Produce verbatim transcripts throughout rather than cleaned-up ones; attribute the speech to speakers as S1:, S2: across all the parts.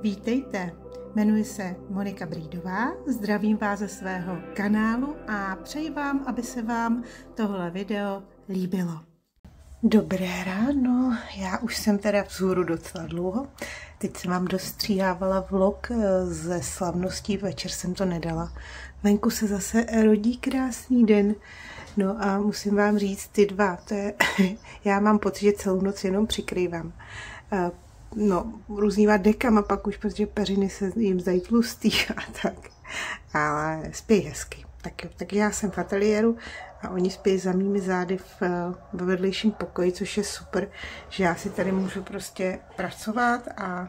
S1: Vítejte, jmenuji se Monika Brídová, zdravím vás ze svého kanálu a přeji vám, aby se vám tohle video líbilo. Dobré ráno, já už jsem teda vzhůru docela dlouho. Teď jsem vám dostříhávala vlog ze slavností, večer jsem to nedala. Venku se zase rodí krásný den. No a musím vám říct, ty dva, to je, já mám pocit, že celou noc jenom přikrývám. No, různýma dekama pak už, protože peřiny se jim zdají tlustý a tak. Ale spí hezky. Tak, tak já jsem v ateliéru a oni spí za mými zády v, v vedlejším pokoji, což je super, že já si tady můžu prostě pracovat a, a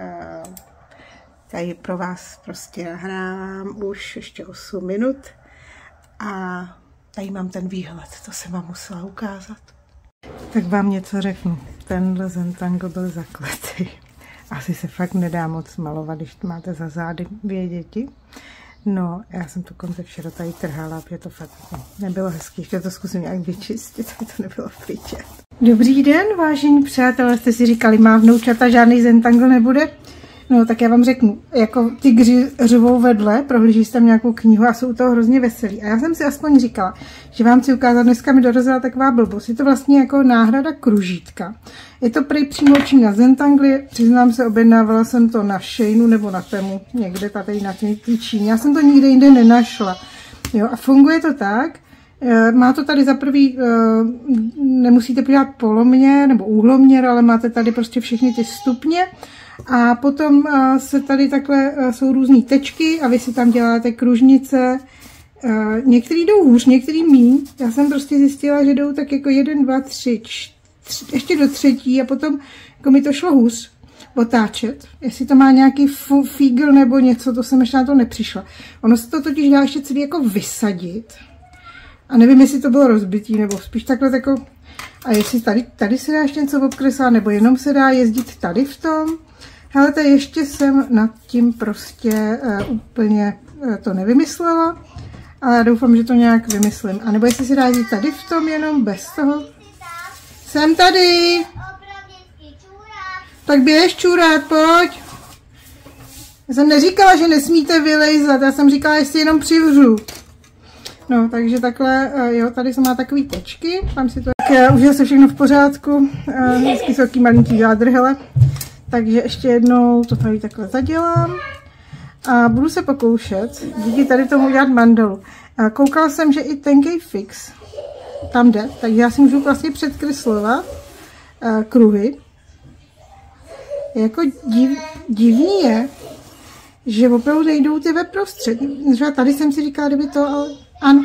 S1: tady pro vás prostě hrám už ještě osm minut a tady mám ten výhled, to jsem vám musela ukázat. Tak vám něco řeknu, tenhle Zentangle byl zakletý. Asi se fakt nedá moc malovat, když to máte za zády dvě děti. No, já jsem to konce včera tady trhala, protože to fakt nebylo hezký. Ještě to zkusím nějak vyčistit, aby to nebylo vidět. Dobrý den, vážení přátelé, jste si říkali, má vnoučata, žádný Zentangle nebude? No, tak já vám řeknu, jako tygři řvou vedle, prohlíží tam nějakou knihu a jsou toho hrozně veselí. A já jsem si aspoň říkala, že vám chci ukázat, dneska mi dorazila taková blbost. Je to vlastně jako náhrada kružítka. Je to prej přímo čím na Zentangle, přiznám se, objednávala jsem to na Sheinu nebo na Temu, někde tady na té Číně. Já jsem to nikde jinde nenašla. Jo, a funguje to tak, má to tady za prvý, nemusíte podívat poloměr nebo úhloměr, ale máte tady prostě všechny ty stupně. A potom se tady takhle jsou různé tečky a vy si tam děláte kružnice. Některý jdou hůř, některý míň. Já jsem prostě zjistila, že jdou tak jako jeden, dva, tři, čtyři, ještě do třetí a potom jako mi to šlo hůř otáčet. Jestli to má nějaký fígl nebo něco, to jsem ještě na to nepřišla. Ono se to totiž dá ještě celý jako vysadit. A nevím, jestli to bylo rozbitý, nebo spíš takhle jako... A jestli tady, tady se dá ještě něco obkresat, nebo jenom se dá jezdit tady v tom. Ale to ještě jsem nad tím prostě uh, úplně uh, to nevymyslela, ale já doufám, že to nějak vymyslím. A nebo jestli si dá jít tady v tom jenom bez toho. Jsem tady. Tak běž čůrat, pojď. Já jsem neříkala, že nesmíte vylejzat, já jsem říkala, jestli jenom přivřu. No, takže takhle, uh, jo, tady se má takový tečky, tam si to, tak uh, už je se všechno v pořádku, uh, hezky jsou taký malinký zádrhele. Takže ještě jednou to tady takhle zadělám a budu se pokoušet díky tady tomu udělat mandalu. A koukala jsem, že i tenkej fix tam jde, takže já si můžu vlastně předkreslovat uh, kruhy. Jako div, divný je, že opravdu nejdou ty ve prostřed. Tady jsem si říkala, kdyby to, ale ano.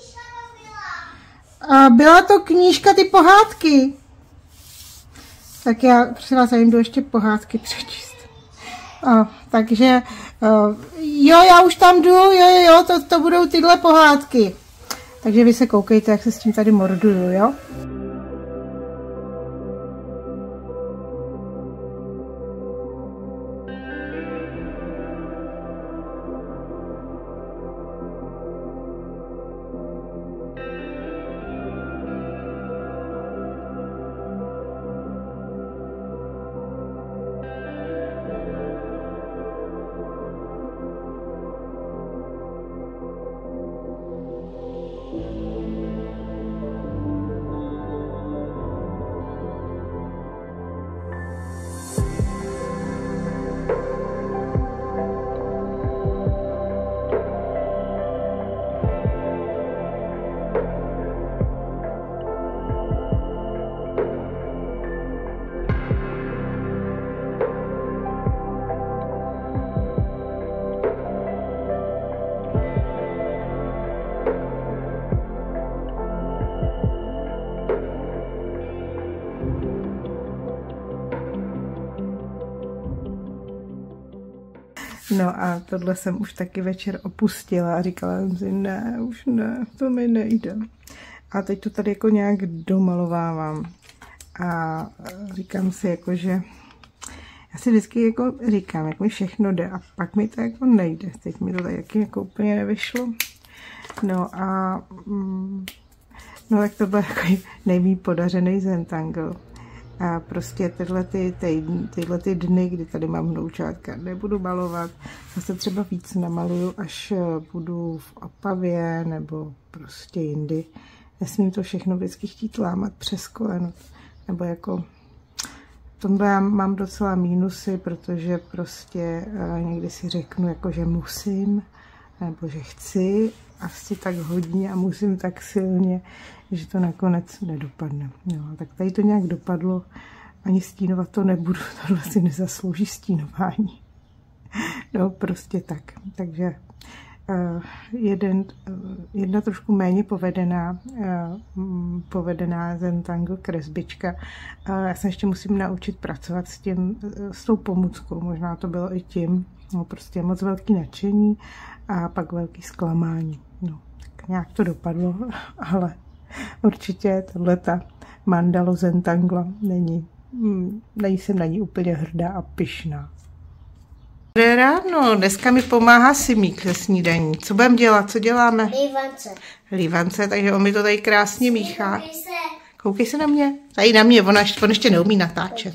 S1: A byla to knížka Ty pohádky. Tak já, prosím vás, já jim jdu ještě pohádky přečíst. O, takže, o, jo, já už tam jdu, jo, jo, jo, to, to budou tyhle pohádky. Takže vy se koukejte, jak se s tím tady morduju, jo. No a tohle jsem už taky večer opustila a říkala jsem si, ne, už ne, to mi nejde. A teď to tady jako nějak domalovávám. A říkám si jako, že já si vždycky jako říkám, jak mi všechno jde a pak mi to jako nejde. Teď mi to taky jako úplně nevyšlo. No a mm, no tak to byl jako nejmí podařený Zentangle. A prostě tyhle, ty, ty, tyhle ty dny, kdy tady mám vnoučátka, nebudu malovat. Zase třeba víc namaluju, až budu v Opavě nebo prostě jindy. Nesmím to všechno vždycky chtít lámat přes koleno. Nebo jako... V tomhle já mám docela mínusy, protože prostě někdy si řeknu, jako, že musím, nebo že chci, asi tak hodně a musím tak silně, že to nakonec nedopadne. No, tak tady to nějak dopadlo, ani stínovat to nebudu, tohle si nezaslouží stínování. No, prostě tak. Takže uh, jeden, uh, jedna trošku méně povedená, uh, povedená Zentangle kresbička. Uh, já se ještě musím naučit pracovat s, tím, uh, s tou pomůckou, možná to bylo i tím, no, prostě moc velký nadšení a pak velký zklamání. No, tak nějak to dopadlo, ale určitě tahleta mandalo Zentangla není, nejsem na ní úplně hrdá a pyšná. Dobré ráno, dneska mi pomáhá Simík se snídaní. Co budeme dělat, co děláme?
S2: Lívance.
S1: Lívance, takže on mi to tady krásně míchá. Koukej se. Koukej se na mě. Tady na mě, on, on ještě neumí natáčet.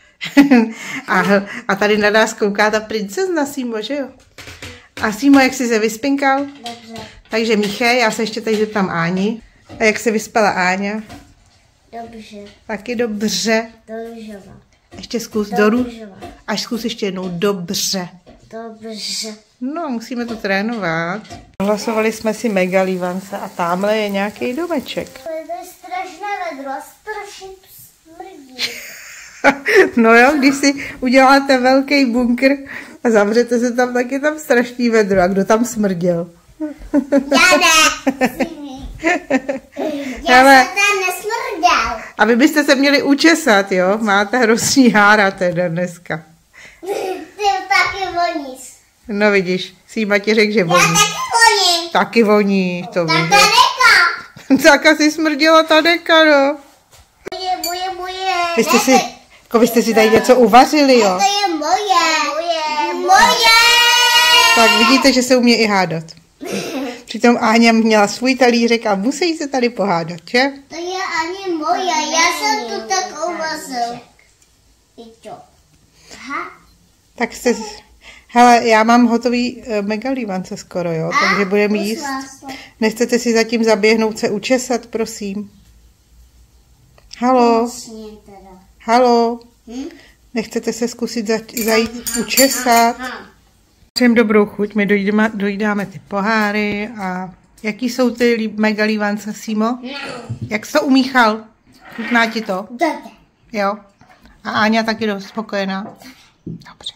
S1: a, a tady na nás kouká ta princezna Simo, že jo? A Simo, jak jsi se vyspinkal?
S2: Dobře.
S1: Takže Míche, já se ještě tady zeptám Áni. A jak se vyspala Áňa?
S2: Dobře.
S1: Taky dobře.
S2: Dobře.
S1: Ještě zkus doru. Až zkus ještě jednou. Dobře.
S2: Dobře.
S1: No, musíme to trénovat. Hlasovali jsme si mega lívance a tamhle je nějaký domeček.
S2: To je strašné vedro a strašně smrdí.
S1: No jo, když si uděláte velký bunkr a zavřete se tam, tak je tam strašný vedro. A kdo tam smrděl?
S2: Já ne. Já
S1: Ale...
S2: jsem tam nesmrděl.
S1: A vy byste se měli učesat, jo? Máte hrozný hára teda dneska.
S2: Ty taky voníš.
S1: No vidíš, Síma ti řekl, že voní.
S2: Já taky voním.
S1: Taky voní, to
S2: Tak
S1: víš.
S2: Tadeka.
S1: Tak asi smrdila Tadeka, no.
S2: Moje, moje, moje.
S1: Vy jste si, jako vy jste si tady něco uvařili, jo?
S2: To je moje. Moje. Moje.
S1: Tak vidíte, že se umí i hádat. Přitom Áňa měla svůj talířek a musí se tady pohádat, že?
S2: To je ani moje. Já jsem tu tak uvařil. I to. Aha.
S1: Tak jste... Hele, já mám hotový uh, mega lívance skoro, jo? Takže budeme jíst. Nechcete si zatím zaběhnout se učesat, prosím? Halo? Halo? Nechcete se zkusit za, zajít učesat? Všem dobrou chuť, my dojídáme, dojídáme ty poháry a jaký jsou ty lí, mega lívance, Simo? Jak jsi to umíchal? Chutná ti to?
S2: Dobře.
S1: Jo? A Áňa taky dost spokojená? Dobře.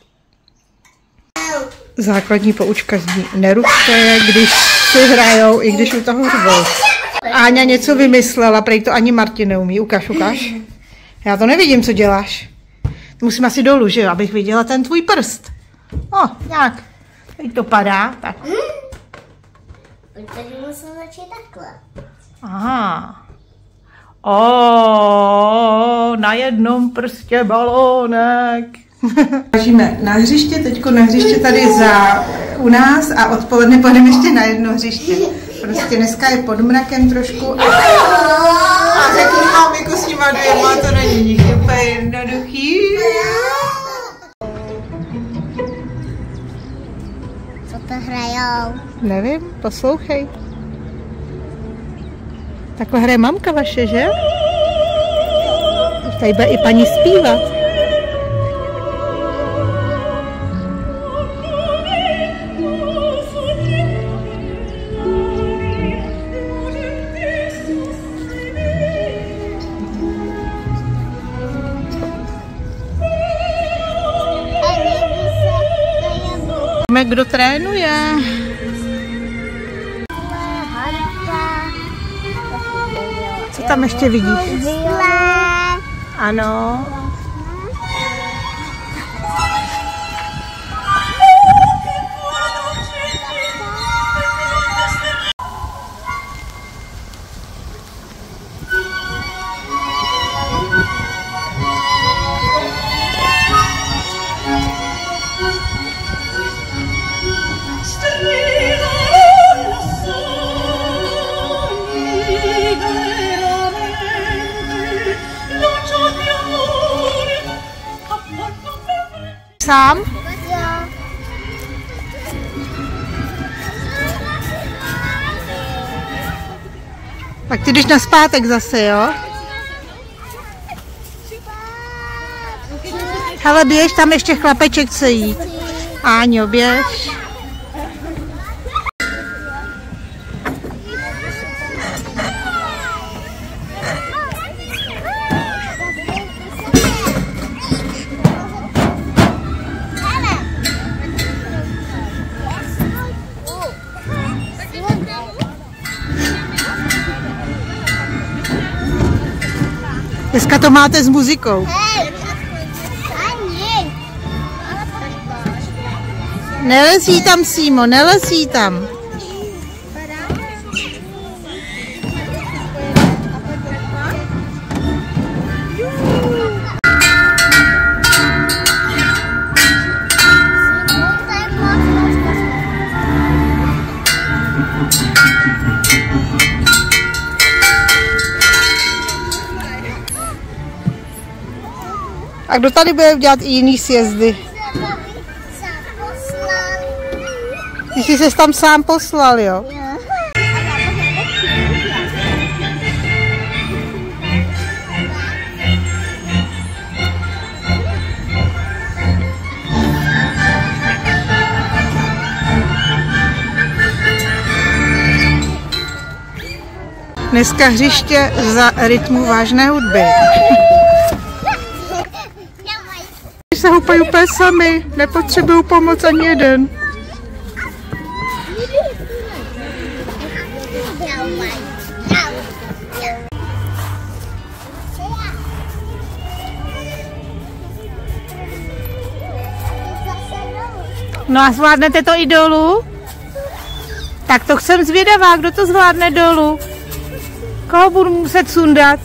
S1: Základní poučka zní, nerušte, když si hrajou, i když u toho řvou. Áňa něco vymyslela, prej to ani Martin neumí. Ukaž, ukaž. Já to nevidím, co děláš. Musím asi dolů, že jo, abych viděla ten tvůj prst. O, nějak. Teď to padá, tak.
S2: Protože musím začít takhle.
S1: Aha. O, na jednom prstě balónek. Vážíme na hřiště, teďko na hřiště tady za u nás a odpoledne pojedeme ještě na jedno hřiště. Prostě dneska je pod mrakem trošku. A řeknu vám, jako s nima dvěma, to není úplně jednoduchý.
S2: Co to hrajou?
S1: Nevím, poslouchej. Takhle hraje mamka vaše, že? Tady bude i paní zpívat. Kdo trénuje? Co tam ještě vidíš? Ano.
S3: Lucio di amore
S1: sám?
S2: Jo.
S1: Tak ty jdeš na zpátek zase, jo? Hele, běž, tam ještě chlapeček chce jít. Áňo, běž. Dneska to máte s muzikou.
S2: Hej, ani.
S1: Nelezí tam, Simo, nelezí tam. A kdo tady bude dělat i jiný sjezdy? Ty jsi se tam sám poslal, jo? Dneska hřiště za rytmu vážné hudby. Se houpají úplně sami, nepotřebují pomoc ani jeden. No a zvládnete to i dolů? Tak to jsem zvědavá, kdo to zvládne dolů. Koho budu muset sundat?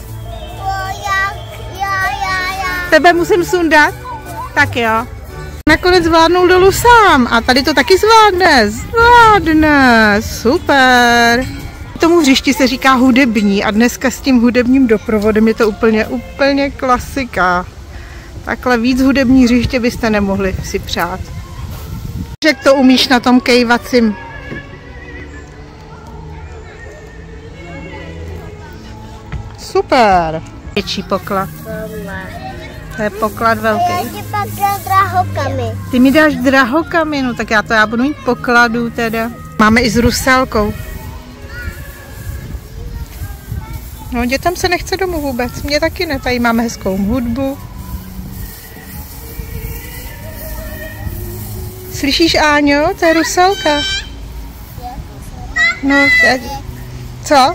S1: Tebe musím sundat? Tak jo. Nakonec zvládnul dolů sám a tady to taky zvládne. Zvládne, super. Tomu hřišti se říká hudební a dneska s tím hudebním doprovodem je to úplně, úplně klasika. Takhle víc hudební hřiště byste nemohli si přát. Jak to umíš na tom kejvacím? Super. Větší poklad. To je poklad velký.
S2: Já ti pak dám drahokamy.
S1: Ty mi dáš drahokamy, no tak já to já budu mít pokladu teda. Máme i s rusalkou. No dětem se nechce domů vůbec, mě taky ne, tady máme hezkou hudbu. Slyšíš, Áňo, to je rusalka. No, teď. Co?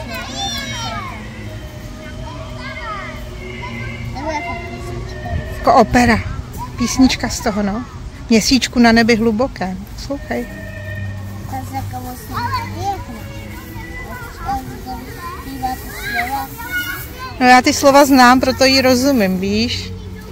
S1: Jako opera. Písnička z toho, no. Měsíčku na nebi hlubokém. Slouchej. No já ty slova znám, proto jí rozumím, víš?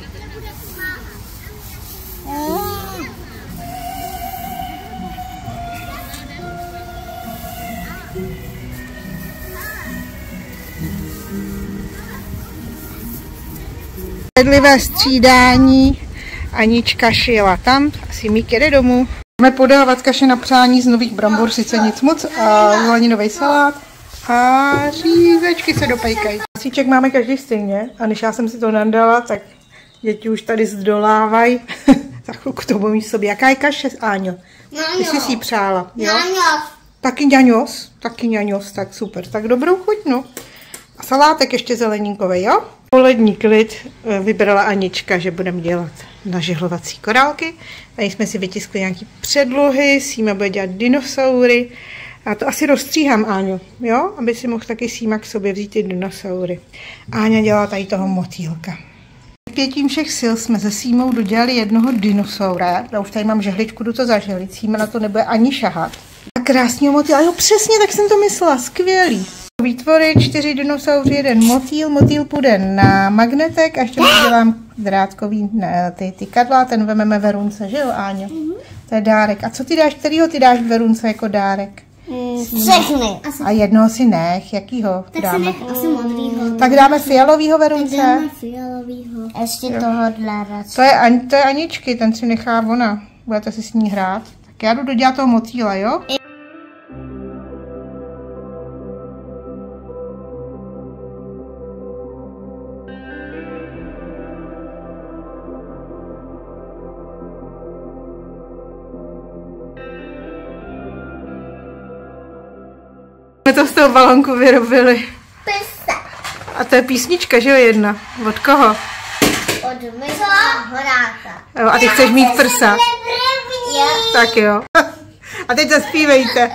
S1: Spravedlivé střídání. Anička šila tam, asi Mík jede domů. Máme podávat kaše na přání z nových brambor, sice nic moc, a zeleninový salát a řízečky se dopejkají. Síček máme každý stejně a než já jsem si to nadala, tak děti už tady zdolávají. Za chvilku to budu mít v sobě. Jaká je kaše, Áňo? Ty jsi si ji přála, jo? Taky ňaňos, taky ňaňos, tak super. Tak dobrou chuť, no. A salátek ještě zeleninkový, jo? Polední klid vybrala Anička, že budeme dělat nažehlovací korálky. Tady jsme si vytiskli nějaký předlohy, Síma bude dělat dinosaury. A to asi rozstříhám, Áňo, jo? Aby si mohl taky Síma k sobě vzít ty dinosaury. Áňa dělá tady toho motýlka. Pětím všech sil jsme se Símou dodělali jednoho dinosaura. Já už tady mám žehličku, jdu to zažehlit. Síma na to nebude ani šahat. A krásný motýl, jo, přesně, tak jsem to myslela, skvělý. Výtvory, čtyři dinosauři, jeden motýl, motýl půjde na magnetek a ještě dělám drátkový, ne, ty, ty kadla, ten vememe Verunce, že jo, Áňo? Mm-hmm. To je dárek. A co ty dáš, kterýho ty dáš Verunce jako dárek?
S2: Všechny.
S1: A jednoho si nech, jakýho
S2: Tak
S1: dáme?
S2: si nech asi modrýho.
S1: Tak dáme fialovýho, Verunce.
S2: Dáme fialovýho. Ještě tohohle radši.
S1: To je, An- to je Aničky, ten si nechá ona. Budete si s ní hrát. Tak já jdu dodělat toho motýla, jo? My to z toho balonku vyrobili.
S2: Prsa.
S1: A to je písnička, že jo, jedna? Od koho?
S2: Od Michala Horáka.
S1: Jo, a ty chceš mít prsa?
S2: Jo.
S1: Tak jo. A teď zaspívejte.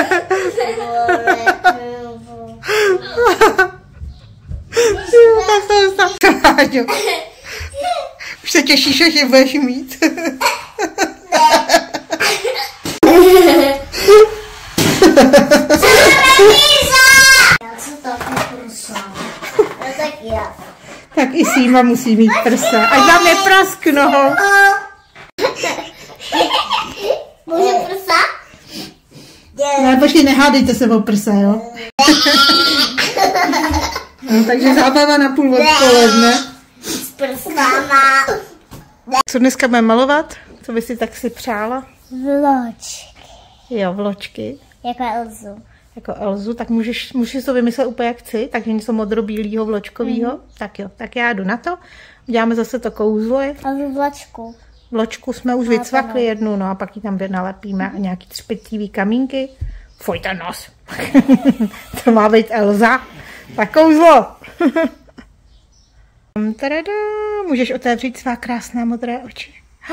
S1: Už se těšíš, až je budeš mít. Tak i Síma musí mít prsa. Ať nám neprasknou.
S2: Může prsa?
S1: Ne, počkej, nehádejte se o prsa, jo? No, takže zábava na půl odpoledne.
S2: S prskama.
S1: Co dneska budeme malovat? Co by si tak si přála?
S2: Vločky.
S1: Jo, vločky.
S2: Jako Elzu.
S1: Jako Elzu, tak můžeš, můžeš to vymyslet úplně jak chci, takže něco modrobílýho, vločkovýho. Mm. Tak jo, tak já jdu na to. Uděláme zase to kouzlo.
S2: Elzu vločku.
S1: Vločku jsme už vycvakli jednu, no a pak ji tam nalepíme a nějaký třpitivý kamínky. Fuj, ten nos. To má být Elza. Tak kouzlo. Tada, můžeš otevřít svá krásná modré oči.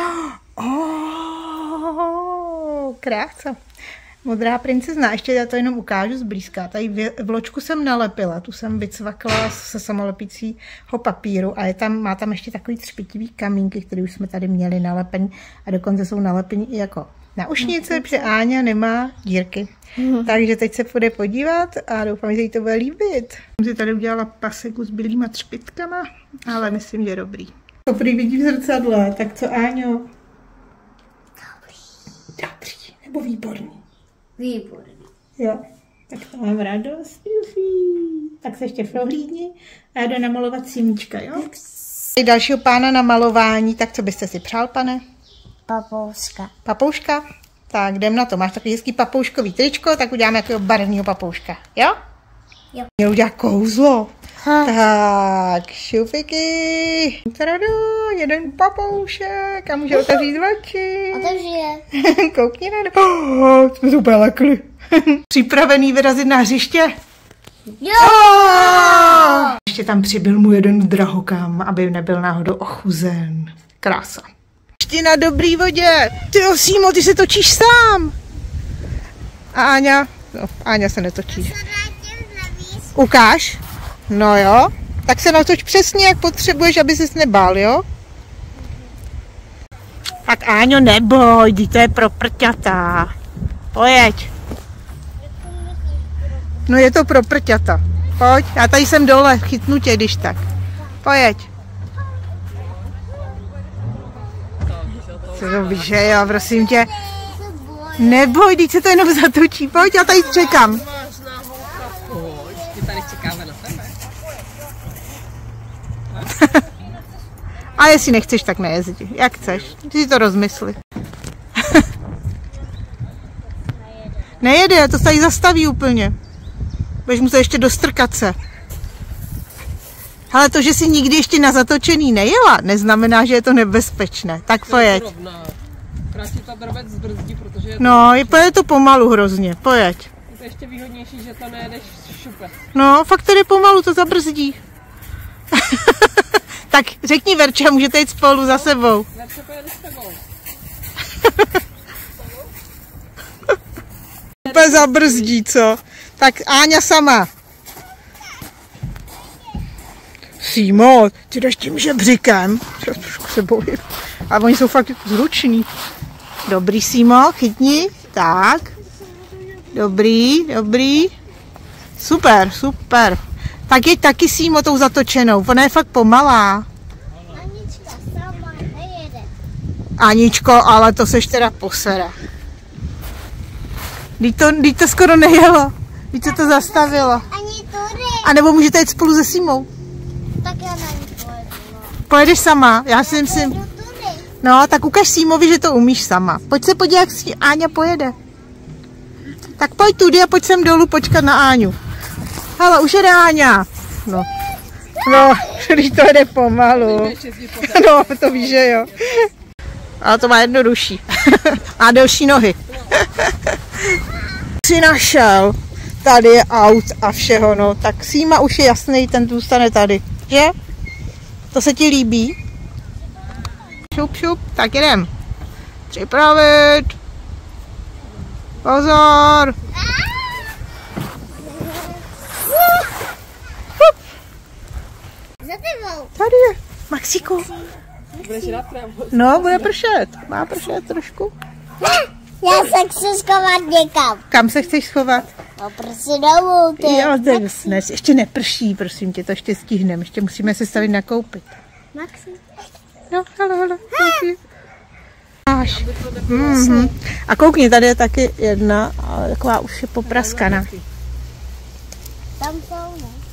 S1: Oh, krása. Modrá princezna. Ještě já to jenom ukážu zblízka. Tady vločku jsem nalepila. Tu jsem vycvakla se samolepícího papíru a je tam, má tam ještě takový třpitivý kamínky, které už jsme tady měli nalepení a dokonce jsou nalepení i jako na ušnice, protože Áňa nemá dírky. Mm. Takže teď se půjde podívat a doufám, že jí to bude líbit. Jsem si tady udělala paseku s bílýma třpitkama, ale myslím, že dobrý. Dobrý vidí v zrcadle, tak co, Áňo?
S2: Dobrý.
S1: Dobrý, nebo výborný?
S2: Výborný.
S1: Jo, tak to mám radost. Jufi. Tak se ještě prohlídni a já jdu namalovat símíčka, jo? Dalšího pána na malování, tak co byste si přál, pane?
S2: Papouška.
S1: Papouška? Tak jdem na to. Máš takový hezký papouškový tričko, tak uděláme jakého barevného papouška, jo?
S2: Jo.
S1: Měl udělat kouzlo.
S2: Ha.
S1: Tak, šufiky. Tada, jeden papoušek a může otevřít oči.
S2: Otevři je.
S1: Koukni na to. Oh, jsme to úplně lekli. Připravený vyrazit na hřiště?
S2: Jo!
S1: Oh! Ještě tam přibyl mu jeden drahokam, aby nebyl náhodou ochuzen. Krása. Ještě na dobrý vodě. Ty jo, Símo, ty se točíš sám. A Áňa? No, Áňa se netočí. Ukáž? No jo. Tak se natoč přesně, jak potřebuješ, aby ses nebál, jo? Tak Áňo, neboj, to je pro prťata. Pojeď. No je to pro prťata. Pojď, já tady jsem dole, chytnu tě, když tak. Pojeď. Co to víš, že jo, prosím tě. Neboj, když se to jenom zatočí. Pojď, já tady čekám.
S3: Tady čekáme na tebe.
S1: A jestli nechceš, tak nejezdi. Jak chceš. Ty si to rozmysli. Nejede, to se tady zastaví úplně. Budeš muset ještě dostrkat se. Ale to, že jsi nikdy ještě na zatočený nejela, neznamená, že je to nebezpečné. Tak pojeď.
S3: Radši ta drobec zbrzdí, protože je to...
S1: No, je to pomalu hrozně. Pojeď.
S3: Je to ještě výhodnější, že to nejedeš šupe.
S1: No, fakt tady pomalu to zabrzdí. Tak řekni Verče, můžete jít spolu za sebou.
S3: Verče pojede s tebou.
S1: Úplně zabrzdí, co? Tak Áňa sama. Símo, ty jdeš tím žebříkem. Já trošku se bojím. A oni jsou fakt zruční. Dobrý, Símo, chytni. Tak. Dobrý, dobrý. Super, super. Tak je taky, Símo, tou zatočenou. Ona je fakt pomalá.
S2: Anička sama nejede.
S1: Aničko, ale to seš teda posera. Teď to, teď to skoro nejelo. Teď se to zastavilo.
S2: Ani tudy.
S1: A nebo můžete jít spolu se Símou.
S2: Tak já na ní pojedu.
S1: Pojedeš sama? Já si myslím.
S2: Pojedu tudy.
S1: No, tak ukaž Símovi, že to umíš sama. Pojď se podívat, jak si Áňa pojede. Tak pojď tudy a pojď sem dolů počkat na Áňu. Hele, už jede Áňa. No, no, když to jede pomalu. No, to víš, že jo. Ale to má jednodušší. Má delší nohy. Si našel. Tady je aut a všeho, no. Tak Síma už je jasný, ten zůstane tady. Že? To se ti líbí? Šup, šup, tak jdem. Připravit. Pozor.
S2: Za tebou.
S1: Tady je. Maxíku.
S3: Budeš rád trávu?
S1: No, bude pršet. Má pršet trošku.
S2: Já se chci schovat někam.
S1: Kam se chceš schovat?
S2: No prostě domů, ty.
S1: Jo, dnes ještě neprší, prosím tě, to ještě stihneme. Ještě musíme se stavit nakoupit.
S2: Maxi.
S1: No, hele, hele. Až. Mm-hmm. A koukni, tady je taky jedna, ale taková už je popraskaná.
S2: Tam jsou, ne?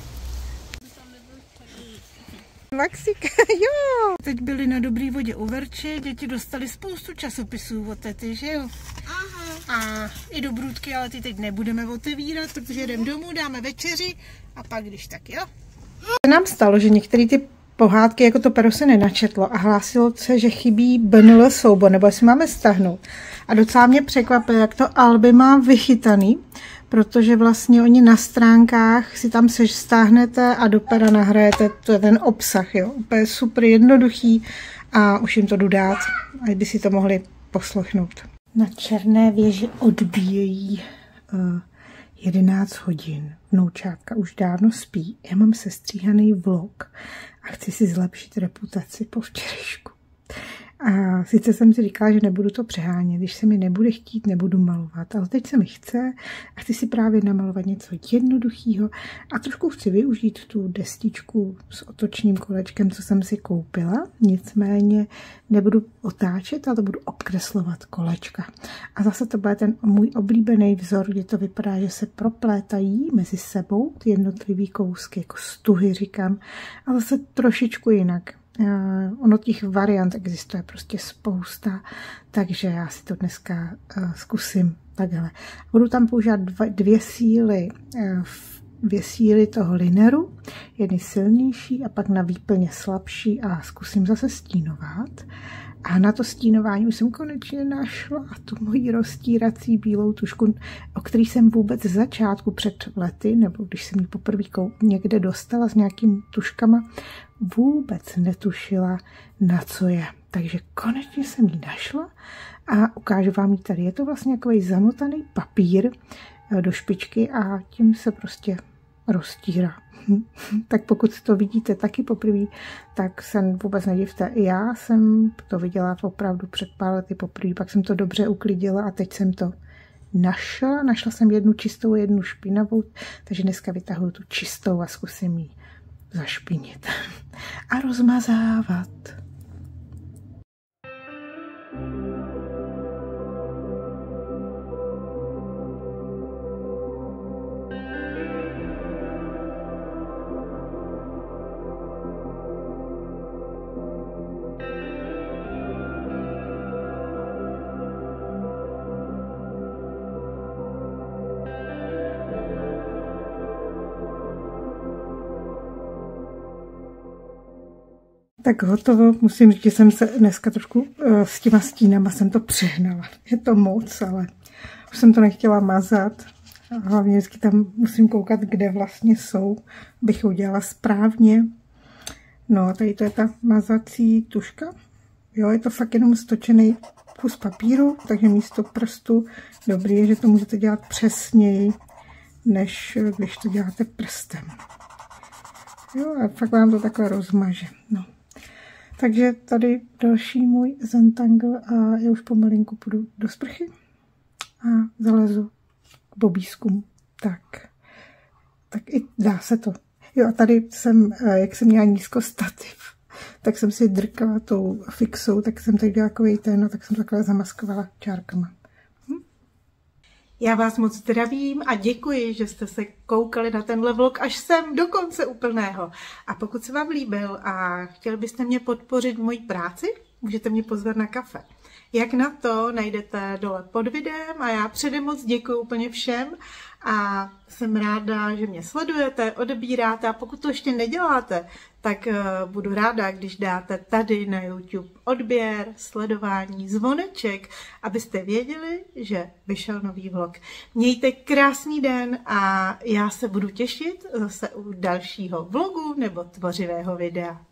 S1: Maxika, jo. Teď byli na dobrý vodě u Verči, děti dostali spoustu časopisů od tety, že jo? Aha. A i do Brůdky, ale ty teď nebudeme otevírat, protože jdeme domů, dáme večeři a pak když tak, jo? Se nám stalo, že některé ty pohádky, jako to pero se nenačetlo a hlásilo se, že chybí B N L soubor, nebo jestli máme stáhnout. A docela mě překvapilo, jak to Alby má vychytaný, protože vlastně oni na stránkách si tam se stáhnete a do pera nahrajete to je ten obsah, jo. Úplně super jednoduchý a už jim to jdu dát, aby si to mohli poslechnout. Na Černé věži odbíjejí uh, jedenáct hodin. Vnoučátka už dávno spí. Já mám sestříhaný vlog a chci si zlepšit reputaci po včerejšku. A sice jsem si říkala, že nebudu to přehánět, když se mi nebude chtít, nebudu malovat, ale teď se mi chce a chci si právě namalovat něco jednoduchého a trošku chci využít tu destičku s otočným kolečkem, co jsem si koupila, nicméně nebudu otáčet, ale budu obkreslovat kolečka. A zase to bude ten můj oblíbený vzor, kdy to vypadá, že se proplétají mezi sebou ty jednotlivý kousky, jako stuhy říkám, a zase trošičku jinak. Uh, ono těch variant existuje prostě spousta, takže já si to dneska uh, zkusím takhle. Budu tam používat dva, dvě síly, uh, dvě síly toho lineru, jedny silnější a pak na výplně slabší a zkusím zase stínovat. A na to stínování už jsem konečně našla tu moji roztírací bílou tušku, o který jsem vůbec z začátku před lety, nebo když jsem ji poprvé někde dostala s nějakými tuškama, vůbec netušila, na co je. Takže konečně jsem ji našla a ukážu vám ji tady. Je to vlastně takový zamotaný papír do špičky a tím se prostě roztírá. Tak pokud to vidíte taky poprvé, tak se vůbec nedivte. Já jsem to viděla opravdu před pár lety poprvé, pak jsem to dobře uklidila a teď jsem to našla. Našla jsem jednu čistou, jednu špinavou, takže dneska vytahuju tu čistou a zkusím ji zašpinit a rozmazávat. Tak hotovo, musím říct, že jsem se dneska trošku uh, s těma stínama jsem to přehnala. Je to moc, ale už jsem to nechtěla mazat. A hlavně vždycky tam musím koukat, kde vlastně jsou, abych ho udělala správně. No a tady to je ta mazací tuška. Jo, je to fakt jenom stočený kus papíru, takže místo prstu dobrý je, že to můžete dělat přesněji, než když to děláte prstem. Jo, a fakt vám to takhle rozmaže. No. Takže tady další můj Zentangle a já už pomalinku půjdu do sprchy a zalezu k bobískům. Tak, tak i dá se to. Jo a tady jsem, jak jsem měla nízko stativ, tak jsem si drkala tou fixou, tak jsem tady dělala takový ten, no, tak jsem takhle zamaskovala čárkama. Hm? Já vás moc zdravím a děkuji, že jste se koukali na tenhle vlog až sem do konce úplného. A pokud se vám líbil a chtěli byste mě podpořit v mojí práci, můžete mě pozvat na kafe. Jak na to najdete dole pod videem a já předem moc děkuji úplně všem a jsem ráda, že mě sledujete, odebíráte a pokud to ještě neděláte, tak uh, budu ráda, když dáte tady na YouTube odběr, sledování, zvoneček, abyste věděli, že vyšel nový vlog. Mějte krásný den a já se budu těšit zase u dalšího vlogu nebo tvořivého videa.